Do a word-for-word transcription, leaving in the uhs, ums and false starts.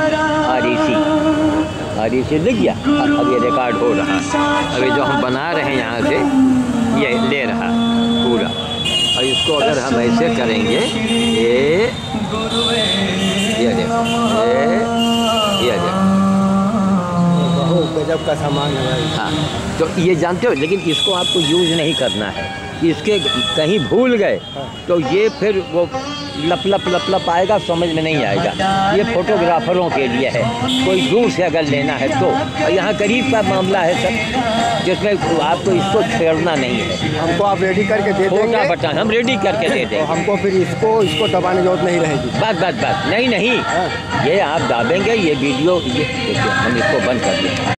R E C R E सी लिख गया। अब ये रिकॉर्ड हो रहा है। अभी जो हम बना रहे हैं यहाँ से ये ले रहा पूरा। और इसको अगर हम ऐसे करेंगे ये ये देखो ये ये देखो बहुत गजब का सामान है भाई। हाँ, तो ये जानते हो, लेकिन इसको आपको यूज़ नहीं करना है। इसके कहीं भूल गए तो ये फिर वो लप लप लप लप आएगा, समझ में नहीं आएगा। ये फोटोग्राफरों के लिए है, कोई दूर से अगर लेना है तो। और यहाँ करीब का मामला है सर, जिसमें आपको इसको छेड़ना नहीं है। हमको आप रेडी करके दे देंगे। छोटा बटन हम रेडी करके दे देंगे। तो हमको फिर इसको इसको दबाने की जरूरत नहीं रहेगी। बस बस बस नहीं नहीं, ये आप दाबेंगे, ये वीडियो, ये देखिए हम इसको बंद कर देंगे।